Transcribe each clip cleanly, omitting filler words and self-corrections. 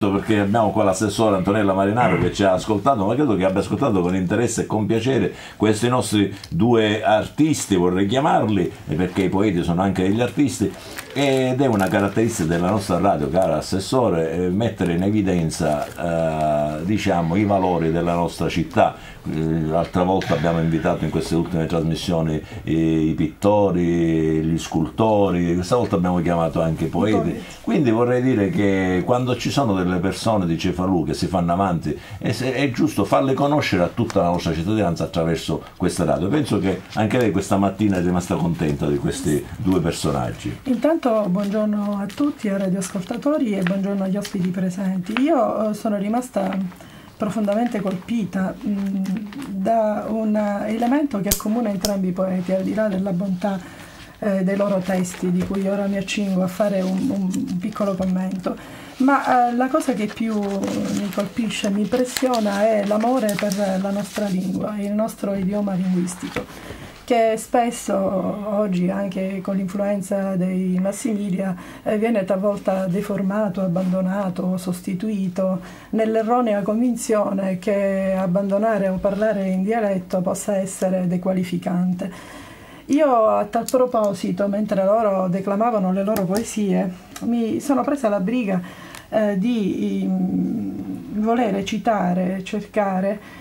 perché abbiamo qua l'assessore Antonella Marinaro che ci ha ascoltato, ma credo che abbia ascoltato con interesse e con piacere questi nostri due artisti, vorrei chiamarli, perché i poeti sono anche degli artisti, ed è una caratteristica della nostra radio, cara assessore, mettere in evidenza diciamo, i valori della nostra città. L'altra volta abbiamo invitato in queste ultime trasmissioni i pittori, gli scultori, questa volta abbiamo chiamato anche i poeti, quindi vorrei dire che quando ci sono delle persone di Cefalù che si fanno avanti è giusto farle conoscere a tutta la nostra cittadinanza attraverso questa radio. Penso che anche lei questa mattina è rimasta contenta di questi due personaggi. Intanto buongiorno a tutti, ai radioascoltatori, e buongiorno agli ospiti presenti. Io sono rimasta profondamente colpita da un elemento che accomuna entrambi i poeti, al di là della bontà dei loro testi, di cui ora mi accingo a fare un piccolo commento. Ma la cosa che più mi colpisce, mi impressiona, è l'amore per la nostra lingua, il nostro idioma linguistico, che spesso oggi, anche con l'influenza dei mass media, viene talvolta deformato, abbandonato, sostituito, nell'erronea convinzione che abbandonare o parlare in dialetto possa essere dequalificante. Io a tal proposito, mentre loro declamavano le loro poesie, mi sono presa la briga di volere citare, cercare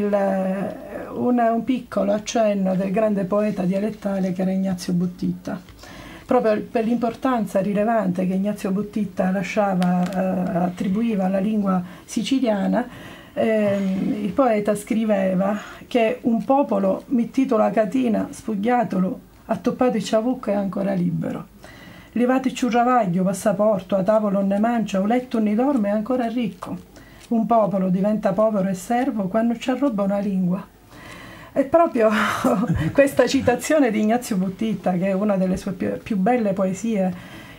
un piccolo accenno del grande poeta dialettale che era Ignazio Buttitta. Proprio per l'importanza rilevante che Ignazio Buttitta attribuiva alla lingua siciliana, il poeta scriveva che un popolo mittito la catina, spugliatolo, attoppato il ciavucco è ancora libero. Levate il ciurravaglio, passaporto, a tavolo ne mangia, o letto ne dorme è ancora ricco. Un popolo diventa povero e servo quando ci arroba una lingua. È proprio questa citazione di Ignazio Buttitta, che è una delle sue più belle poesie,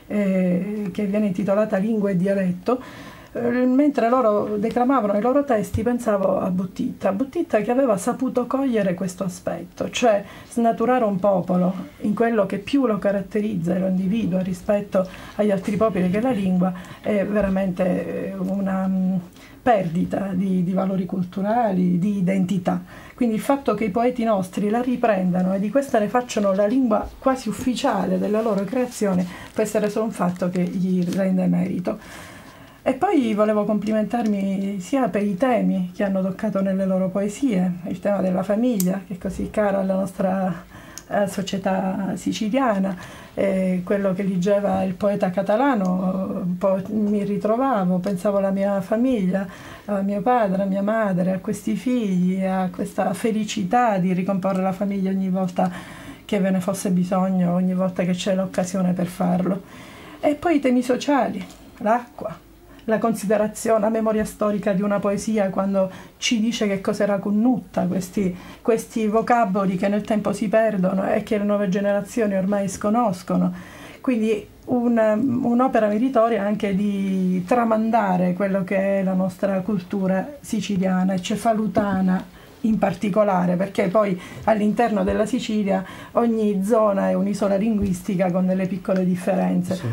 che viene intitolata Lingua e dialetto. Mentre loro declamavano i loro testi pensavo a Buttitta che aveva saputo cogliere questo aspetto, cioè snaturare un popolo in quello che più lo caratterizza e lo individua rispetto agli altri popoli, che la lingua è veramente una perdita di valori culturali, di identità. Quindi il fatto che i poeti nostri la riprendano e di questa ne facciano la lingua quasi ufficiale della loro creazione può essere solo un fatto che gli rende merito. E poi volevo complimentarmi sia per i temi che hanno toccato nelle loro poesie, il tema della famiglia, che è così caro alla nostra società siciliana, quello che leggeva il poeta catalano, un po' mi ritrovavo, pensavo alla mia famiglia, a mio padre, a mia madre, a questi figli, a questa felicità di ricomporre la famiglia ogni volta che ve ne fosse bisogno, ogni volta che c'è l'occasione per farlo. E poi i temi sociali, l'acqua, la considerazione, la memoria storica di una poesia quando ci dice che cos'era Cunutta, questi vocaboli che nel tempo si perdono e che le nuove generazioni ormai sconoscono. Quindi un'opera meritoria anche di tramandare quello che è la nostra cultura siciliana e cefalutana in particolare, perché poi all'interno della Sicilia ogni zona è un'isola linguistica con delle piccole differenze. Sì.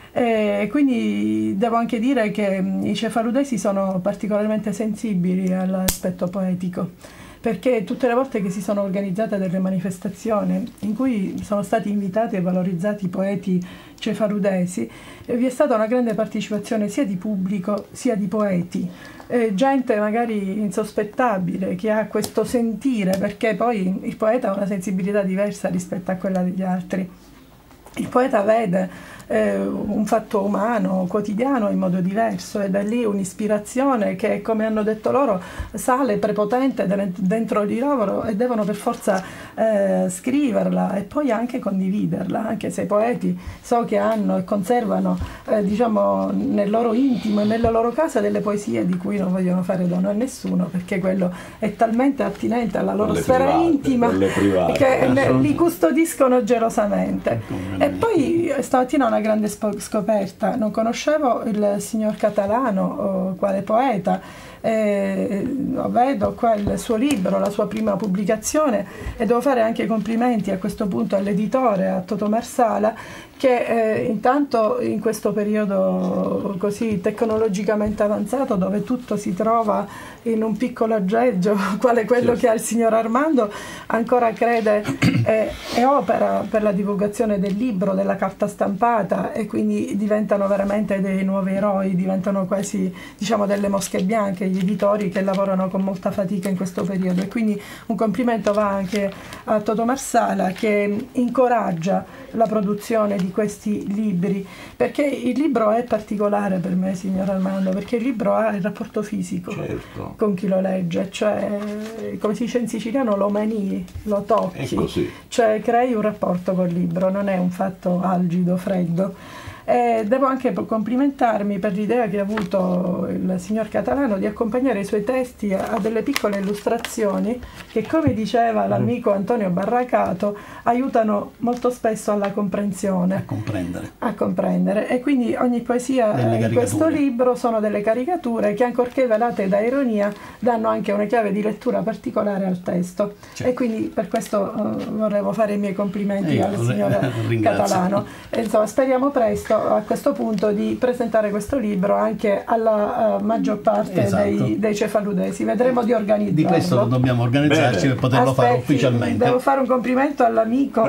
Quindi devo anche dire che i cefaludesi sono particolarmente sensibili all'aspetto poetico, perché tutte le volte che si sono organizzate delle manifestazioni in cui sono stati invitati e valorizzati poeti cefaludesi, vi è stata una grande partecipazione sia di pubblico sia di poeti, gente magari insospettabile che ha questo sentire, perché poi il poeta ha una sensibilità diversa rispetto a quella degli altri. Il poeta vede un fatto umano, quotidiano in modo diverso, ed è lì un'ispirazione che, come hanno detto loro, sale prepotente dentro di loro e devono per forza scriverla e poi anche condividerla, anche se i poeti so che hanno e conservano diciamo nel loro intimo e nelle loro case delle poesie di cui non vogliono fare dono a nessuno, perché quello è talmente attinente alla loro sfera intima che li custodiscono gelosamente. E poi stamattina una grande scoperta. Non conoscevo il signor Catalano quale poeta, vedo qua il suo libro, la sua prima pubblicazione, e devo fare anche i complimenti a questo punto all'editore, a Totò Marsala, che intanto in questo periodo così tecnologicamente avanzato, dove tutto si trova in un piccolo aggeggio quale quello che ha il signor Armando, ancora crede e opera per la divulgazione del libro, della carta stampata, e quindi diventano veramente dei nuovi eroi, diventano quasi, diciamo, delle mosche bianche gli editori che lavorano con molta fatica in questo periodo. E quindi un complimento va anche a Totò Marsala, che incoraggia la produzione di questi libri, perché il libro è particolare per me, signor Armando, perché il libro ha il rapporto fisico con chi lo legge, cioè, come si dice in siciliano, lo manii, lo tocchi, cioè crei un rapporto col libro, non è un fatto algido, freddo. Devo anche complimentarmi per l'idea che ha avuto il signor Catalano di accompagnare i suoi testi a delle piccole illustrazioni che, come diceva l'amico Antonio Barracato, aiutano molto spesso alla comprensione, a comprendere. E quindi ogni poesia in questo libro sono delle caricature che, ancorché velate da ironia, danno anche una chiave di lettura particolare al testo. E quindi per questo volevo fare i miei complimenti al signor Catalano. Insomma, speriamo presto a questo punto di presentare questo libro anche alla maggior parte dei cefaludesi. Vedremo di organizzarlo. Di questo dobbiamo organizzarci per poterlo fare ufficialmente. Devo fare un complimento all'amico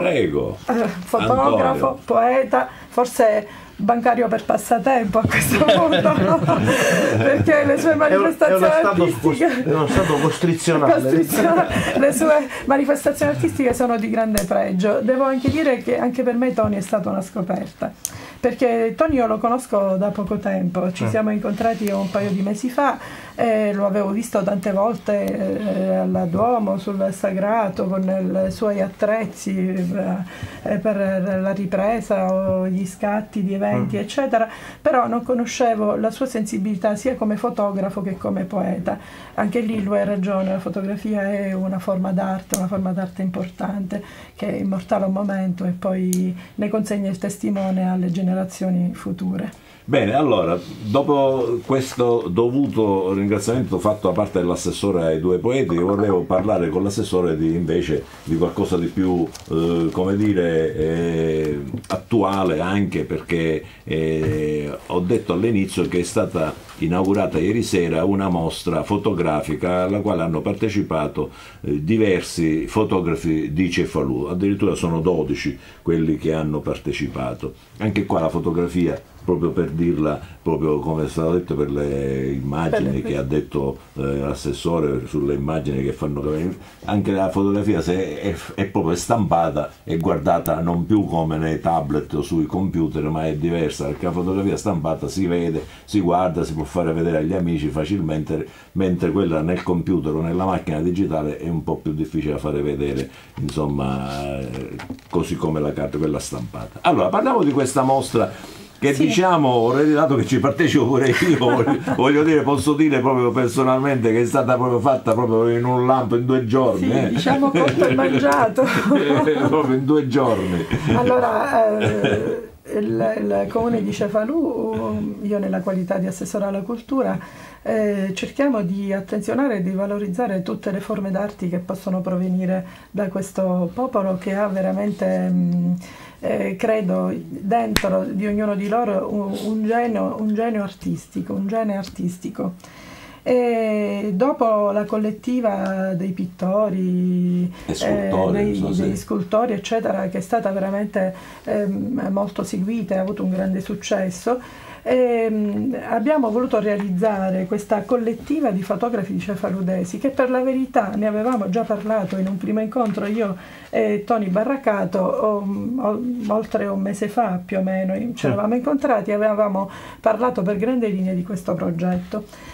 fotografo, Antonio, poeta, forse bancario per passatempo a questo punto, perché le sue manifestazioni artistiche è uno stato costrizionale. Le sue manifestazioni artistiche sono di grande pregio. Devo anche dire che anche per me Tony è stata una scoperta, perché Tony io lo conosco da poco tempo, ci siamo incontrati un paio di mesi fa, lo avevo visto tante volte alla Duomo, sul Sagrato, con i suoi attrezzi per la ripresa o gli scatti di eventi, eccetera, però non conoscevo la sua sensibilità sia come fotografo che come poeta. Anche lì lui ha ragione, la fotografia è una forma d'arte importante, che immortala un momento e poi ne consegna il testimone alle generazioni future. Bene, allora, dopo questo dovuto ringraziamento fatto da parte dell'assessore ai due poeti, volevo parlare con l'assessore invece di qualcosa di più, come dire, attuale, anche perché ho detto all'inizio che è stata inaugurata ieri sera una mostra fotografica alla quale hanno partecipato diversi fotografi di Cefalù, addirittura sono 12 quelli che hanno partecipato. Anche qua la fotografia, proprio per dirla, proprio come è stato detto, per le immagini che ha detto l'assessore, sulle immagini che fanno capire, anche la fotografia, se è proprio stampata, è guardata non più come nei tablet o sui computer, ma è diversa, perché la fotografia stampata si vede, si guarda, si può fare vedere agli amici facilmente, mentre quella nel computer o nella macchina digitale è un po' più difficile da fare vedere, insomma, così come la carta, quella stampata. Allora, parliamo di questa mostra che diciamo, dato che ci partecipo pure io, voglio dire, posso dire proprio personalmente che è stata proprio fatta proprio in un lampo, in 2 giorni. Diciamo cotto e mangiato. Proprio in 2 giorni. Allora, il comune di Cefalù, io nella qualità di assessore alla cultura, cerchiamo di attenzionare e di valorizzare tutte le forme d'arte che possono provenire da questo popolo, che ha veramente credo dentro di ognuno di loro un genio artistico, un gene artistico. E dopo la collettiva dei pittori, dei scultori, eccetera, che è stata veramente molto seguita e ha avuto un grande successo, abbiamo voluto realizzare questa collettiva di fotografi cefaludesi, che per la verità ne avevamo già parlato in un primo incontro io e Tony Barracato oltre un mese fa più o meno, ci eravamo incontrati e avevamo parlato per grandi linee di questo progetto.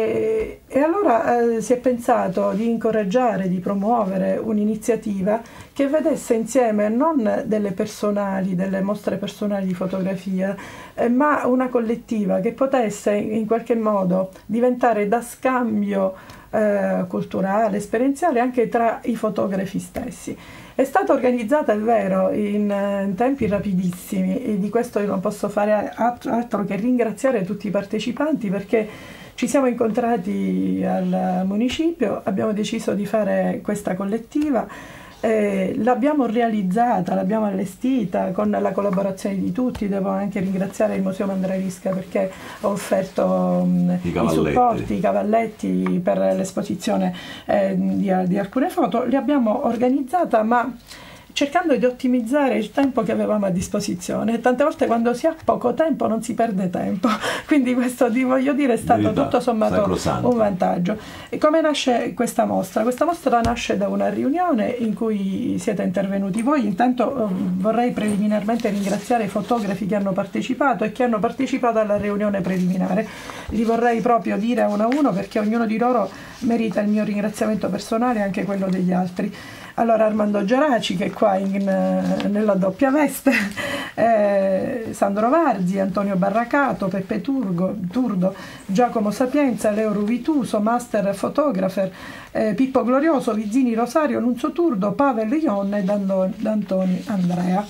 E allora si è pensato di incoraggiare, di promuovere un'iniziativa che vedesse insieme non delle personali, delle mostre personali di fotografia, ma una collettiva che potesse in qualche modo diventare da scambio culturale, esperienziale anche tra i fotografi stessi. È stata organizzata, è vero, in tempi rapidissimi, e di questo io non posso fare altro che ringraziare tutti i partecipanti, perché ci siamo incontrati al municipio, abbiamo deciso di fare questa collettiva, l'abbiamo realizzata, l'abbiamo allestita con la collaborazione di tutti. Devo anche ringraziare il Museo Mandravisca perché ha offerto i supporti, i cavalletti per l'esposizione di alcune foto. Li abbiamo organizzata, ma cercando di ottimizzare il tempo che avevamo a disposizione. Tante volte quando si ha poco tempo non si perde tempo, quindi questo, voglio dire, è stato tutto sommato un vantaggio. E come nasce questa mostra? Questa mostra nasce da una riunione in cui siete intervenuti voi. Intanto vorrei preliminarmente ringraziare i fotografi che hanno partecipato e che hanno partecipato alla riunione preliminare. Li vorrei proprio dire uno a uno, perché ognuno di loro merita il mio ringraziamento personale e anche quello degli altri. Allora, Armando Geraci, che è qua nella doppia veste, Sandro Varzi, Antonio Barracato, Peppe Turdo, Giacomo Sapienza, Leo Ruvituso, Master Photographer, Pippo Glorioso, Vizzini Rosario, Nunzio Turdo, Pavel Ion e D'Antoni Andrea.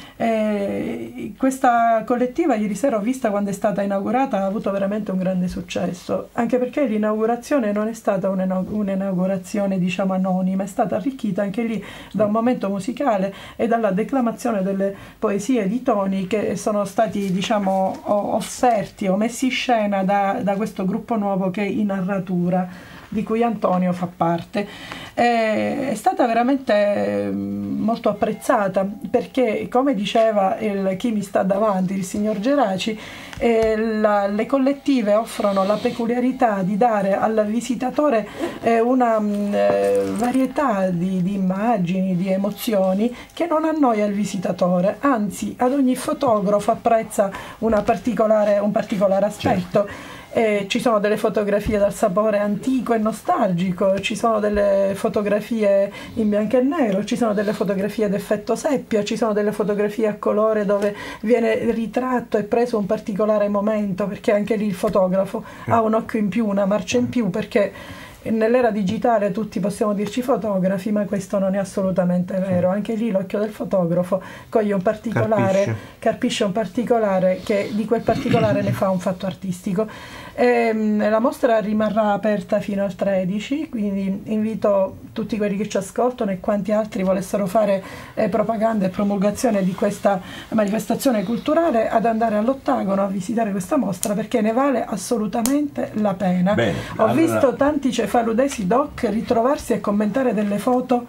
Questa collettiva ieri sera ho vista quando è stata inaugurata, ha avuto veramente un grande successo, anche perché l'inaugurazione non è stata un'inaugurazione diciamo anonima, è stata arricchita anche lì da un momento musicale e dalla declamazione delle poesie di Toni che sono stati diciamo offerti o messi in scena da questo gruppo nuovo che è In Narratura, di cui Antonio fa parte. È stata veramente molto apprezzata perché, come diceva chi mi sta davanti, il signor Geraci, le collettive offrono la peculiarità di dare al visitatore una varietà di immagini, di emozioni che non annoia il visitatore, anzi ad ogni fotografo apprezza un particolare aspetto. Certo. Ci sono delle fotografie dal sapore antico e nostalgico, ci sono delle fotografie in bianco e nero, ci sono delle fotografie d'effetto seppia, ci sono delle fotografie a colore dove viene ritratto e preso un particolare momento, perché anche lì il fotografo ha un occhio in più, una marcia in più, perché nell'era digitale tutti possiamo dirci fotografi, ma questo non è assolutamente vero. Anche lì l'occhio del fotografo coglie un particolare, carpisce un particolare, che di quel particolare ne fa un fatto artistico. La mostra rimarrà aperta fino al 13, quindi invito tutti quelli che ci ascoltano e quanti altri volessero fare propaganda e promulgazione di questa manifestazione culturale ad andare all'Ottagono a visitare questa mostra, perché ne vale assolutamente la pena. Bene, Ho visto tanti cefaludesi doc ritrovarsi a commentare delle foto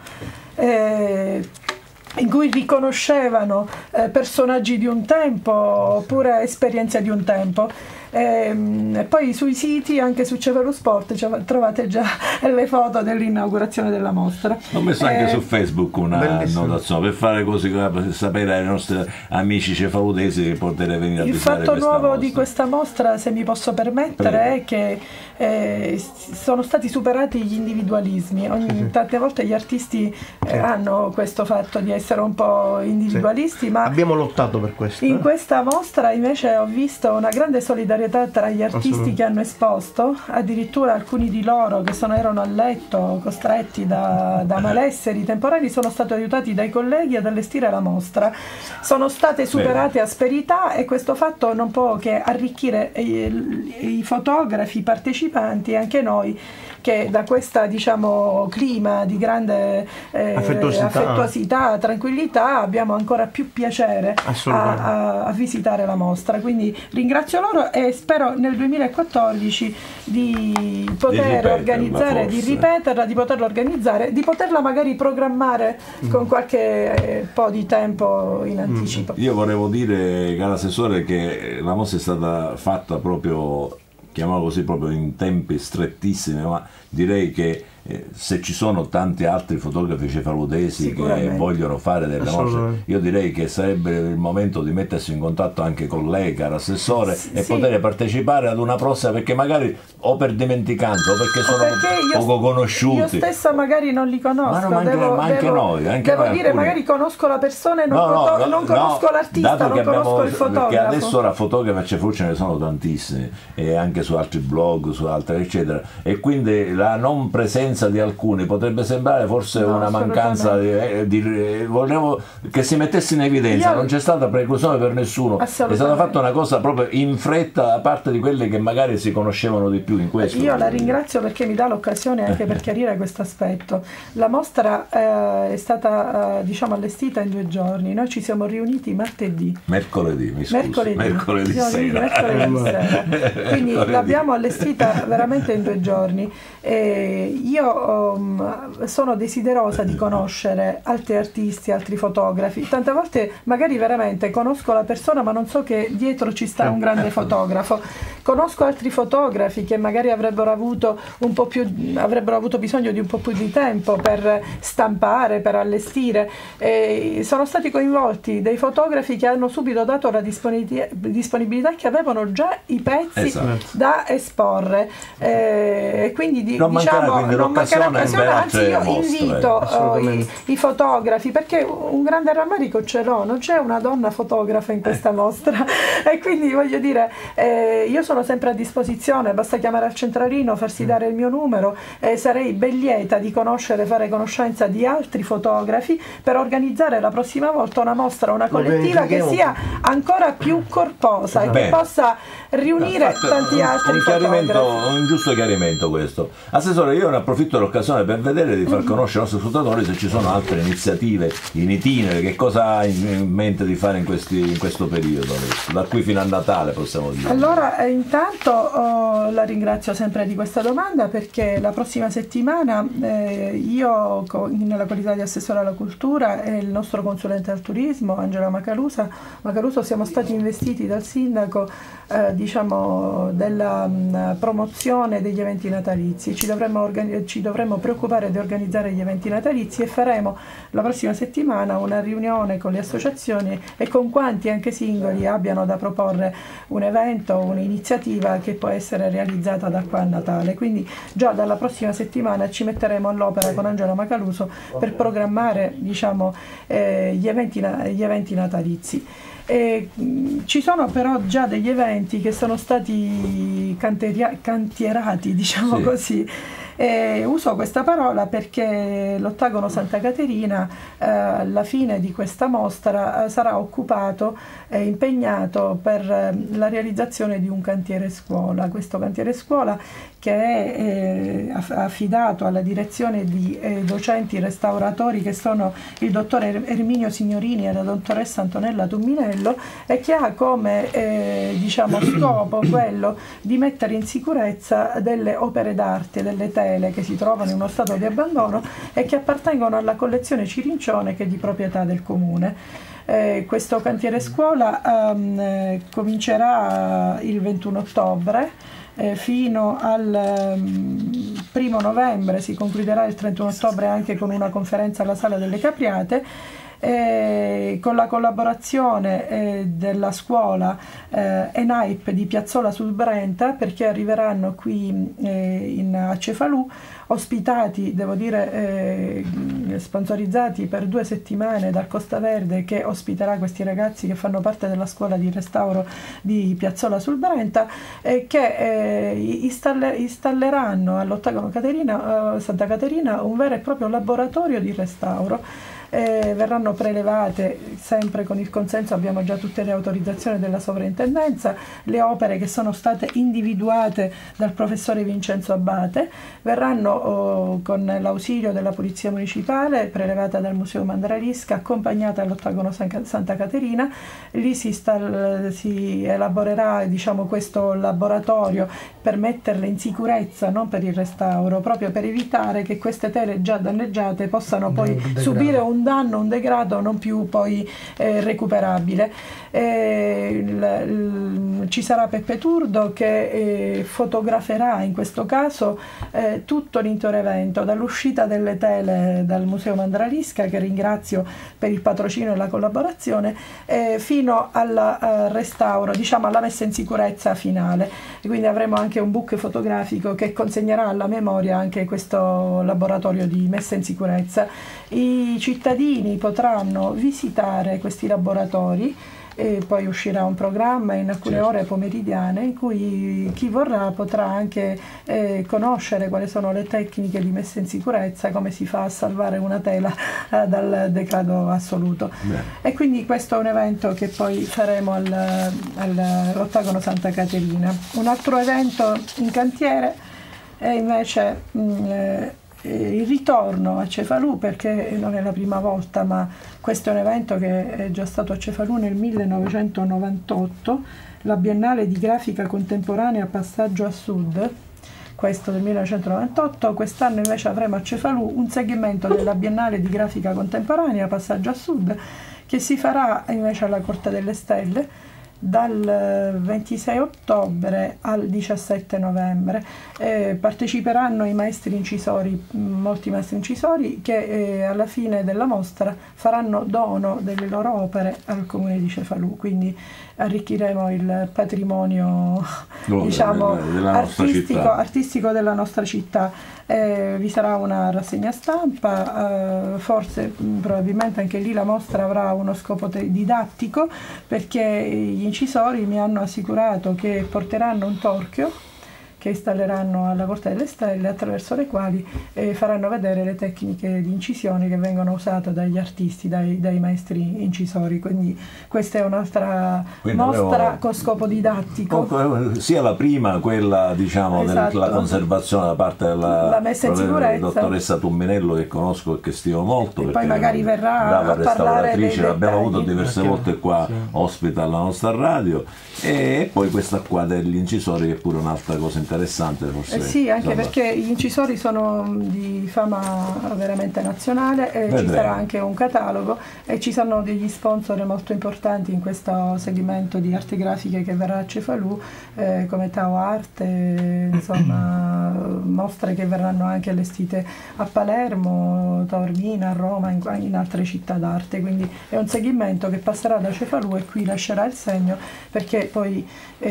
in cui riconoscevano personaggi di un tempo oppure esperienze di un tempo. E poi sui siti, anche su Cefalusport, trovate già le foto dell'inaugurazione della mostra. Ho messo anche su Facebook una notazione per fare così, per sapere ai nostri amici cefaludesi che potete venire a visitare. Il fatto nuovo di questa mostra, se mi posso permettere, è che sono stati superati gli individualismi. Tante volte gli artisti hanno questo fatto di essere un po' individualisti, ma abbiamo lottato per questo. In questa mostra invece ho visto una grande solidarietà tra gli artisti che hanno esposto, addirittura alcuni di loro che erano a letto, costretti da malesseri temporali, sono stati aiutati dai colleghi ad allestire la mostra. Sono state superate asperità e questo fatto non può che arricchire i fotografi, i partecipanti e anche noi, che da questa diciamo clima di grande affettuosità, tranquillità, abbiamo ancora più piacere a visitare la mostra. Quindi ringrazio loro e spero nel 2014 di poter organizzare, di ripeterla, di poterla organizzare, di poterla magari programmare con qualche po' di tempo in anticipo. Io volevo dire, caro assessore, che la mostra è stata fatta proprio, chiamiamolo così, proprio in tempi strettissimi, ma direi che se ci sono tanti altri fotografi cefaludesi che vogliono fare delle mostre, io direi che sarebbe il momento di mettersi in contatto anche con lei, caro assessore, e poter partecipare ad una prossima, perché magari o per dimenticanza o perché sono poco conosciuti. Io stessa magari non li conosco, ma anche noi devo dire, alcuni... magari conosco la persona e non conosco l'artista, non conosco il fotografo. Perché adesso ora fotografi a Cefalù ce ne sono tantissimi, e anche su altri blog, su altre eccetera, e quindi la non presenza di alcuni potrebbe sembrare forse una mancanza volevo che si mettesse in evidenza. Non c'è stata preclusione per nessuno, è stata fatta una cosa proprio in fretta da parte di quelli che magari si conoscevano di più in questo. Io la ringrazio perché mi dà l'occasione anche per chiarire questo aspetto. La mostra è stata diciamo allestita in 2 giorni, noi ci siamo riuniti mercoledì sera. Quindi l'abbiamo allestita veramente in 2 giorni. Io sono desiderosa di conoscere altri artisti, altri fotografi. Tante volte magari veramente conosco la persona ma non so che dietro ci sta un grande fotografo. Conosco altri fotografi che magari avrebbero avuto bisogno di un po' più di tempo per stampare, per allestire. Sono stati coinvolti dei fotografi che hanno subito dato la disponibilità, che avevano già i pezzi da esporre, e quindi non mancherà l'occasione, anzi io invito i fotografi, perché un grande rammarico ce l'ho, non c'è una donna fotografa in questa mostra, e quindi voglio dire, io sono sempre a disposizione, basta chiamare al centralino, farsi dare il mio numero, sarei ben lieta di fare conoscenza di altri fotografi per organizzare la prossima volta una mostra, una collettiva che sia ancora più corposa e che possa riunire tanti altri fotografi. Un giusto chiarimento questo. Assessore, io ne approfitto dell'occasione per vedere di far conoscere ai nostri ascoltatori se ci sono altre iniziative in itinere, che cosa ha in mente di fare in questo periodo adesso, da qui fino a Natale, possiamo dire. Allora, intanto la ringrazio sempre di questa domanda, perché la prossima settimana io, nella qualità di assessore alla cultura, e il nostro consulente al turismo, Angela Macaluso, siamo stati investiti dal sindaco diciamo della promozione degli eventi natalizi. Ci dovremmo preoccupare di organizzare gli eventi natalizi, e faremo la prossima settimana una riunione con le associazioni e con quanti anche singoli abbiano da proporre un evento, un'iniziativa che può essere realizzata da qua a Natale. Quindi già dalla prossima settimana ci metteremo all'opera con Angela Macaluso per programmare, diciamo, gli eventi natalizi. Ci sono però già degli eventi che sono stati cantierati, diciamo così. Uso questa parola perché l'Ottagono Santa Caterina alla fine di questa mostra sarà occupato e impegnato per la realizzazione di un cantiere scuola. Questo cantiere scuola, che è affidato alla direzione di docenti restauratori che sono il dottor Erminio Signorini e la dottoressa Antonella Tumminello, e che ha come diciamo scopo quello di mettere in sicurezza delle opere d'arte, delle tele che si trovano in uno stato di abbandono e che appartengono alla collezione Cirincione, che è di proprietà del comune. Questo cantiere scuola comincerà il 21 ottobre fino al 1° novembre, si concluderà il 31 ottobre anche con una conferenza alla Sala delle Capriate, con la collaborazione della scuola ENAIP di Piazzola sul Brenta, perché arriveranno qui a Cefalù, ospitati, devo dire, sponsorizzati per 2 settimane dal Costa Verde, che ospiterà questi ragazzi che fanno parte della scuola di restauro di Piazzola sul Brenta, che installeranno all'Ottagono Santa Caterina un vero e proprio laboratorio di restauro. Verranno prelevate, sempre con il consenso, abbiamo già tutte le autorizzazioni della sovrintendenza, le opere che sono state individuate dal professore Vincenzo Abate, verranno con l'ausilio della Polizia Municipale prelevate dal Museo Mandralisca, accompagnate all'Ottagono Santa Caterina. Lì si elaborerà, diciamo, questo laboratorio per metterle in sicurezza, non per il restauro, proprio per evitare che queste tele già danneggiate possano poi subire un un danno, un degrado non più poi recuperabile. Ci sarà Peppe Turdo che fotograferà in questo caso tutto l'intero evento, dall'uscita delle tele dal Museo Mandralisca, che ringrazio per il patrocinio e la collaborazione, fino al restauro, diciamo alla messa in sicurezza finale. E quindi avremo anche un book fotografico che consegnerà alla memoria anche questo laboratorio di messa in sicurezza. I cittadini potranno visitare questi laboratori e poi uscirà un programma in alcune ore pomeridiane in cui chi vorrà potrà anche conoscere quali sono le tecniche di messa in sicurezza, come si fa a salvare una tela dal degrado assoluto. E quindi questo è un evento che poi faremo all'Ottagono Santa Caterina. Un altro evento in cantiere è invece il ritorno a Cefalù, perché non è la prima volta, ma questo è un evento che è già stato a Cefalù nel 1998, la Biennale di Grafica Contemporanea Passaggio a Sud, questo del 1998. Quest'anno invece avremo a Cefalù un segmento della Biennale di Grafica Contemporanea Passaggio a Sud, che si farà invece alla Corte delle Stelle dal 26 ottobre al 17 novembre. Parteciperanno i maestri incisori, molti maestri incisori, che alla fine della mostra faranno dono delle loro opere al Comune di Cefalù, quindi arricchiremo il patrimonio diciamo, artistico della nostra città. Vi sarà una rassegna stampa, forse probabilmente anche lì la mostra avrà uno scopo didattico, perché gli incisori mi hanno assicurato che porteranno un torchio che installeranno alla Corte delle Stelle, attraverso le quali faranno vedere le tecniche di incisione che vengono usate dagli artisti, dai maestri incisori. Quindi questa è un'altra mostra con scopo didattico. Sia la prima, quella diciamo esatto, della conservazione da parte della messa in sicurezza, dottoressa Tumminello, che conosco e che stimo molto, e poi magari verrà a parlare dei dettagli. L'abbiamo avuto diverse volte qua, ospite alla nostra radio, e poi questa qua degli incisori, che è pure un'altra cosa interessante forse. Sì, anche perché gli incisori sono di fama veramente nazionale, e ci sarà anche un catalogo e ci saranno degli sponsor molto importanti in questo segmento di arti grafiche che verrà a Cefalù, come Tao Arte, insomma mostre che verranno anche allestite a Palermo, Taormina, a Roma, in altre città d'arte. Quindi è un segmento che passerà da Cefalù e qui lascerà il segno, perché poi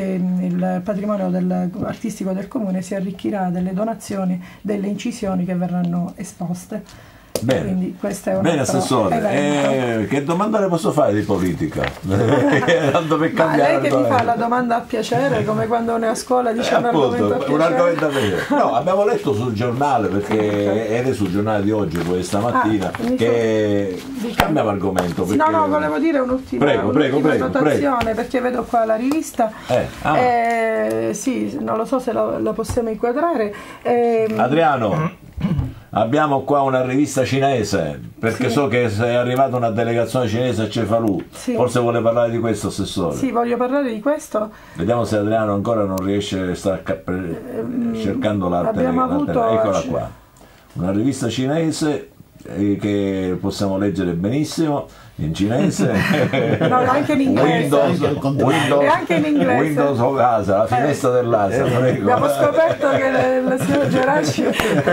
il patrimonio artistico del comune si arricchirà delle donazioni, delle incisioni che verranno esposte. Bene, quindi questo è un bene Assessore, che domanda le posso fare di politica? Tanto per cambiare. Ma lei che mi fa la domanda a piacere, come quando ne a scuola dice un argomento a piacere. Un argomento a piacere. No, abbiamo letto sul giornale, perché era sul giornale di oggi, poi stamattina, che cambiamo argomento. Perché... No, volevo dire un'ultima notazione, perché vedo qua la rivista. Sì, non lo so se la possiamo inquadrare. Adriano, abbiamo qua una rivista cinese, perché so che è arrivata una delegazione cinese a Cefalù. Forse vuole parlare di questo, Assessore? Sì, voglio parlare di questo. Vediamo se Adriano ancora non riesce, sta cercando l'arte. Eccola qua, una rivista cinese che possiamo leggere benissimo in cinese, no, anche in inglese, Windows o casa, la finestra dell'Asia. Abbiamo scoperto che il signor Geraci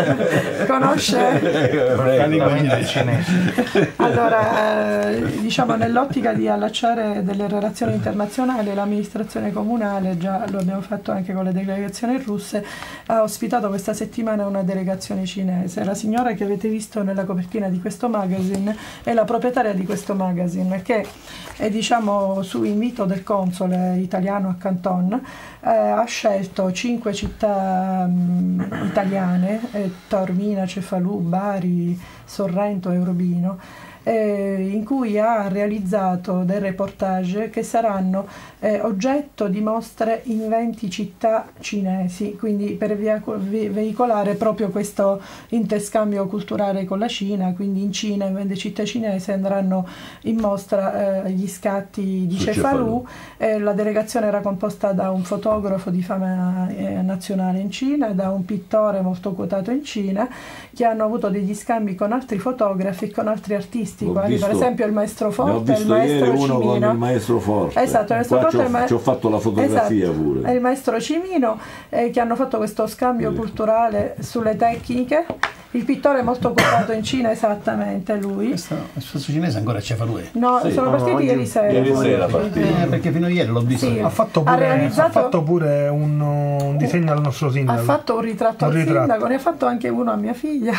conosce la lingua cinese. Allora, diciamo, nell'ottica di allacciare delle relazioni internazionali, l'amministrazione comunale, già lo abbiamo fatto anche con le delegazioni russe, ha ospitato questa settimana una delegazione cinese. La signora che avete visto nella copertina di questo magazine è la proprietaria di questo magazine, che diciamo su invito del console italiano a Canton ha scelto 5 città italiane, Taormina, Cefalù, Bari, Sorrento e Urbino, in cui ha realizzato dei reportage che saranno oggetto di mostre in 20 città cinesi, quindi per veicolare proprio questo interscambio culturale con la Cina. Quindi in Cina, in 20 città cinesi, andranno in mostra gli scatti di Cefalù. La delegazione era composta da un fotografo di fama nazionale in Cina, da un pittore molto quotato in Cina, che hanno avuto degli scambi con altri fotografi e con altri artisti, quali per esempio il maestro Forte e il maestro Cimino. Con il maestro Forte. Esatto, il maestro Forte ci ho fatto la fotografia, esatto, pure. E il maestro Cimino, che hanno fatto questo scambio culturale sulle tecniche. Il pittore è molto quotato in Cina, esattamente lui. Questo cinese ancora c'è Cefalù. No, sono partiti ieri sera. Ieri sera Perché fino a ieri l'ho visto. Sì. Ha fatto pure un disegno al nostro sindaco. Ha fatto un ritratto al sindaco, ne ha fatto anche uno a mia figlia.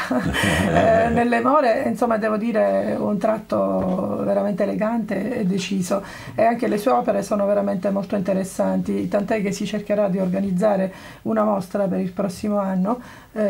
Nelle more, insomma, devo dire, un tratto veramente elegante e deciso. E anche le sue opere sono veramente molto interessanti, tant'è che si cercherà di organizzare una mostra per il prossimo anno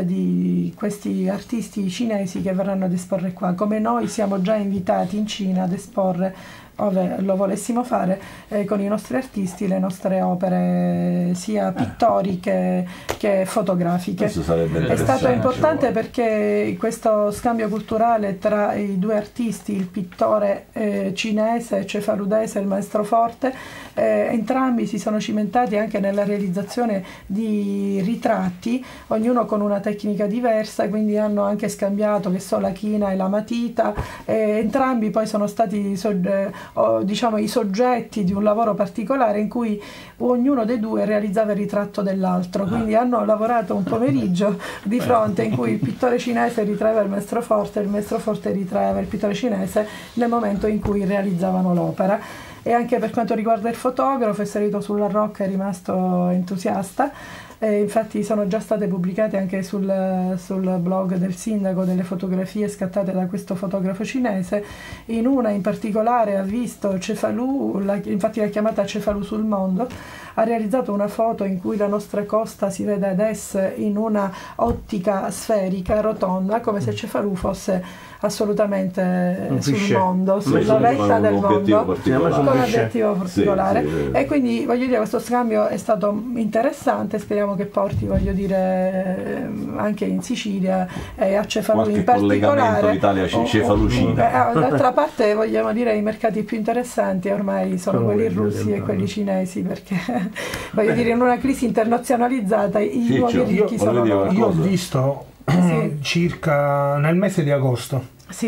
di questi artisti cinesi che verranno ad esporre qua. Come noi siamo già invitati in Cina ad esporre, ove lo volessimo fare, con i nostri artisti le nostre opere sia pittoriche che fotografiche. È stato importante perché questo scambio culturale tra i due artisti, il pittore cinese cefaludese e il maestro Forte, entrambi si sono cimentati anche nella realizzazione di ritratti, ognuno con una tecnica diversa, quindi hanno anche scambiato, che so, la china e la matita. Entrambi poi sono stati diciamo i soggetti di un lavoro particolare in cui ognuno dei due realizzava il ritratto dell'altro, quindi hanno lavorato un pomeriggio di fronte in cui il pittore cinese ritraeva il maestro Forte e il maestro Forte ritraeva il pittore cinese nel momento in cui realizzavano l'opera. E anche per quanto riguarda il fotografo, è salito sulla rocca, è rimasto entusiasta. Infatti sono già state pubblicate anche sul blog del sindaco delle fotografie scattate da questo fotografo cinese. In una in particolare ha visto Cefalù, infatti l'ha chiamata Cefalù sul mondo, ha realizzato una foto in cui la nostra costa si vede ad est in una ottica sferica, rotonda, come se Cefalù fosse assolutamente sul mondo, sulla vetta del mondo, con un obiettivo particolare. E quindi, voglio dire, questo scambio è stato interessante, speriamo che porti, voglio dire, anche in Sicilia e a Cefalù in particolare. Italia-Cefalù-Cina. D'altra parte, vogliamo dire, i mercati più interessanti ormai sono quelli russi e quelli cinesi, perché voglio dire, in una crisi internazionalizzata i nuovi ricchi sono loro. Io ho visto circa nel mese di agosto,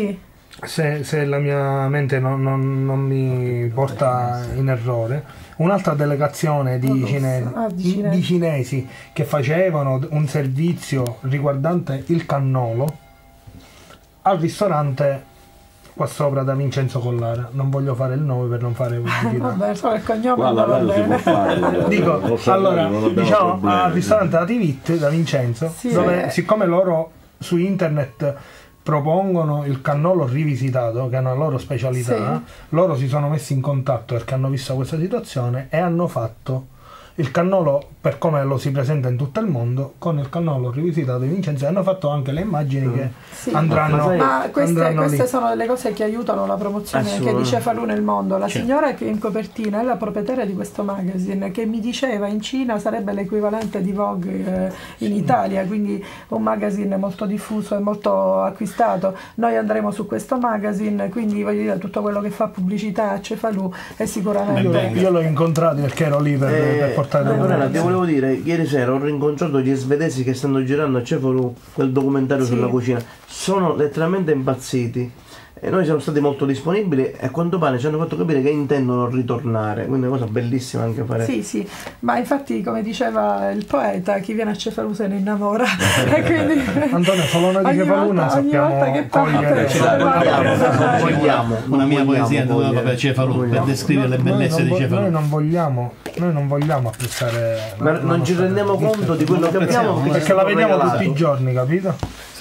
se la mia mente non mi porta in errore, un'altra delegazione di cinesi che facevano un servizio riguardante il cannolo al ristorante qua sopra da Vincenzo Collara. Non voglio fare il nome per non fare pubblicità. Vabbè, solo il cognome non va bene. Dico, allora, diciamo al ristorante da Tivit da Vincenzo, dove siccome loro su internet propongono il cannolo rivisitato, che è una loro specialità, loro si sono messi in contatto perché hanno visto questa situazione e hanno fatto il cannolo per come lo si presenta in tutto il mondo, con il cannolo rivisitato di Vincenzo, e hanno fatto anche le immagini che andranno. Ma queste sono delle cose che aiutano la promozione che di Cefalù nel mondo. La signora che in copertina è la proprietaria di questo magazine, che mi diceva in Cina sarebbe l'equivalente di Vogue in Italia, quindi un magazine molto diffuso e molto acquistato. Noi andremo su questo magazine, quindi voglio dire, tutto quello che fa pubblicità a Cefalù è sicuramente... Io l'ho incontrato perché ero lì per portare ti volevo dire, ieri sera ho rincontrato gli svedesi che stanno girando a Cefalù quel documentario sulla cucina, sono letteralmente impazziti e noi siamo stati molto disponibili e a quanto pare ci hanno fatto capire che intendono ritornare, quindi è una cosa bellissima anche fare. Sì, ma infatti, come diceva il poeta, chi viene a Cefalù se ne innamora. E quindi Antonio, solo noi di Cefalù non sappiamo cogliere. Vogliamo una mia poesia per Cefalù, per descrivere le bellezze di Cefalù. Noi non vogliamo apprezzare, ma non ci rendiamo conto di quello che abbiamo, perché la vediamo tutti i giorni, capito?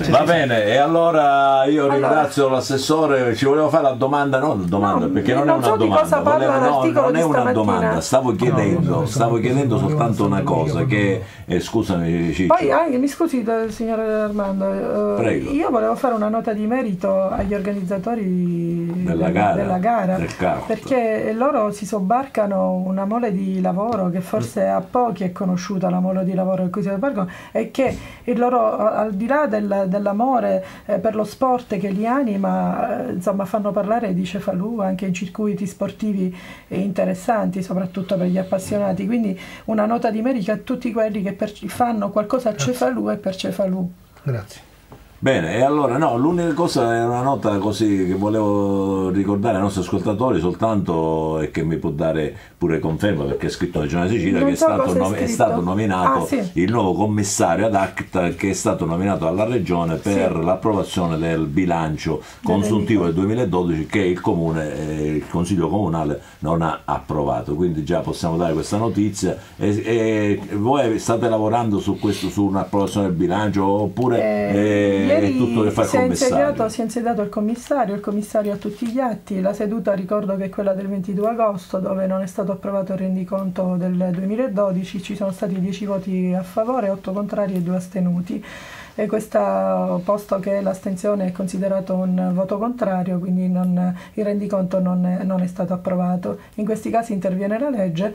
Va bene, e allora io ringrazio l'assessore. Ci volevo fare la domanda, perché non è una domanda, non è una domanda, stavo chiedendo soltanto una cosa che scusami Ciccio. Poi mi scusi signore Armando, io volevo fare una nota di merito agli organizzatori della gara perché loro si sobbarcano una mole di lavoro che forse a pochi è conosciuta, la mole di lavoro che si sobbarcano, e che il loro, al di là dell'amore per lo sport che li anima, insomma fanno parlare di Cefalù anche in circuiti sportivi interessanti, soprattutto per gli appassionati, quindi una nota di merito a tutti quelli che fanno qualcosa a Cefalù e per Cefalù. Grazie. Bene, e allora l'unica cosa è una nota così che volevo ricordare ai nostri ascoltatori soltanto, e che mi può dare pure conferma perché è scritto nel Giornale Sicilia, che è stato nominato il nuovo commissario ad acta, che è stato nominato dalla Regione per l'approvazione del bilancio consuntivo del 2012 che il Consiglio Comunale non ha approvato, quindi già possiamo dare questa notizia. E voi state lavorando su un'approvazione del bilancio oppure ieri tutto che fa il commissario? Si è insediato il commissario ha tutti gli atti. La seduta, ricordo che è quella del 22 agosto, dove non è stato approvato il rendiconto del 2012, ci sono stati 10 voti a favore, 8 contrari e 2 astenuti. E posto che l'astensione è considerato un voto contrario, quindi il rendiconto non è stato approvato. In questi casi interviene la legge,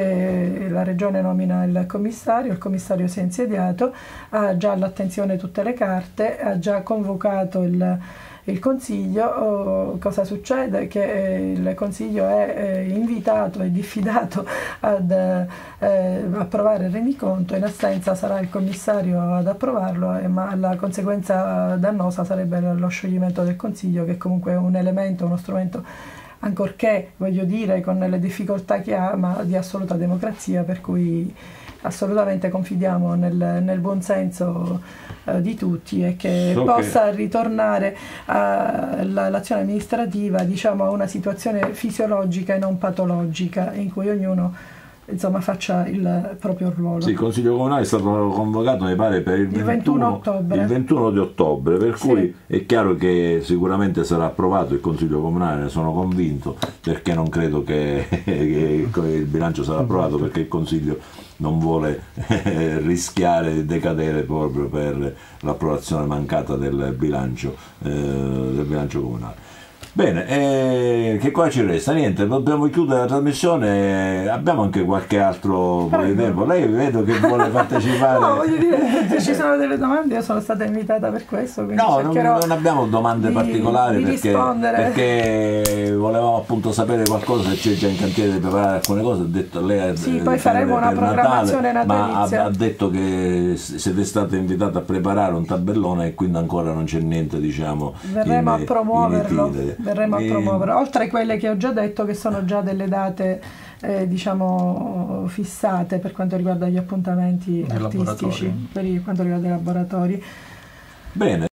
la Regione nomina il commissario si è insediato, ha già all'attenzione tutte le carte, ha già convocato il Consiglio. Cosa succede? Che il Consiglio è invitato e diffidato ad approvare il rendiconto, in assenza sarà il commissario ad approvarlo, ma la conseguenza dannosa sarebbe lo scioglimento del Consiglio, che comunque è un elemento, uno strumento, ancorché, voglio dire, con le difficoltà che ha, ma di assoluta democrazia, per cui assolutamente confidiamo nel buon senso di tutti e che possa ritornare l'azione amministrativa, diciamo, a una situazione fisiologica e non patologica, in cui ognuno faccia il proprio ruolo. Sì, il Consiglio Comunale è stato convocato, mi pare, per il 21 di ottobre, per cui è chiaro che sicuramente sarà approvato il Consiglio Comunale, ne sono convinto, perché non credo che il bilancio sarà approvato, perché il Consiglio non vuole rischiare di decadere proprio per l'approvazione mancata del bilancio comunale. Bene, che cosa ci resta? Niente, dobbiamo chiudere la trasmissione. Abbiamo anche qualche altro po' di tempo. Lei vedo che vuole partecipare. No, voglio dire, se ci sono delle domande, io sono stata invitata per questo. No, non abbiamo domande particolari perché volevamo appunto sapere qualcosa, se c'è già in cantiere di preparare alcune cose. Ha detto lei poi faremo una programmazione natalizia, ma ha detto che siete state invitate a preparare un tabellone e quindi ancora non c'è niente, diciamo. Verremo a promuoverlo. Oltre a quelle che ho già detto, che sono già delle date fissate per quanto riguarda gli appuntamenti artistici, per quanto riguarda i laboratori. Bene.